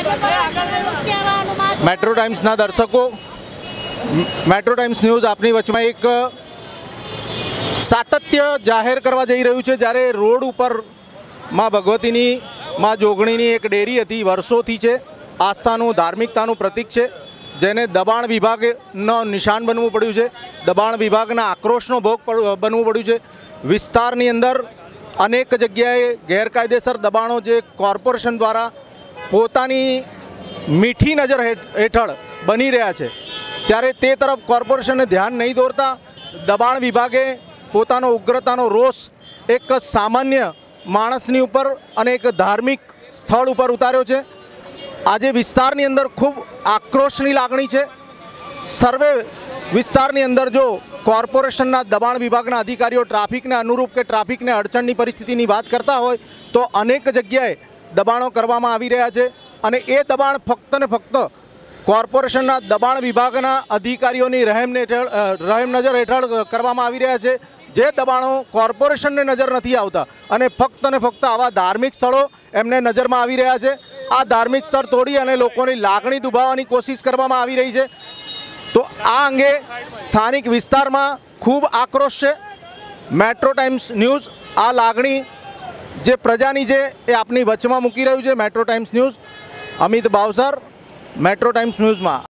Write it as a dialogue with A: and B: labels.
A: Metro ટાઈમ્સના દર્શકો, metro Times news આપની વચમાં એક સાતત્ય જાહેર કરવા જઈ રહ્યું છે। જ્યારે રોડ ઉપર માં ભગવતીની, માં જોગણીની એક ડેરી હતી, વર્ષોથી છે, આસ્થાનું, ધાર્મિકતાનું પ્રતીક છે, જેને દબાણ વિભાગનો નિશાન બનવું પડ્યું છે, દબાણ વિભાગના આક્રોશનો ભોગ બનવું પડ્યું છે। વિસ્તારની અંદર અનેક જગ્યાએ ગેરકાયદેસર દબાણો જે કોર્પોરેશન દ્વારા પોતાની મીઠી નજર હેઠળ બની રહ્યા છે, ત્યારે તે તરફ કોર્પોરેશનને ધ્યાન નહીં દોરતા દબાણ વિભાગે પોતાનો ઉગ્રતાનો રોષ એક સામાન્ય માણસની ઉપર અને એક ધાર્મિક સ્થળ ઉપર ઉતાર્યો છે। આજે વિસ્તારની અંદર ખૂબ આક્રોશની લાગણી છે। સર્વે વિસ્તારની અંદર જો કોર્પોરેશનના દબાણ વિભાગના અધિકારીઓ ટ્રાફિકને અનુરૂપ કે ટ્રાફિકને અડચણની પરિસ્થિતિની વાત કરતા હોય તો અનેક જગ્યાએ દબાણો કરવામાં આવી રહ્યા છે, અને એ દબાણ ફક્ત ને ફક્ત કોર્પોરેશનના દબાણ વિભાગના અધિકારીઓની રહેમ નજર હેઠળ કરવામાં આવી રહ્યા છે, જે દબાણો કોર્પોરેશનને નજર નથી આવતા અને ફક્ત ને ફક્ત આવા ધાર્મિક સ્થળો એમને નજરમાં આવી રહ્યા છે। આ ધાર્મિક સ્થળ તોડી અને લોકોની લાગણી દુભાવવાની કોશિશ કરવામાં આવી રહી છે। તો આ અંગે સ્થાનિક વિસ્તારમાં ખૂબ આક્રોશ છે। મેટ્રો ટાઈમ્સ ન્યૂઝ આ લાગણી જે પ્રજાની છે એ આપની વચમાં મૂકી રહ્યું છે। Metro Times News, Amit Bhavsar, Metro Times ન્યૂઝમાં।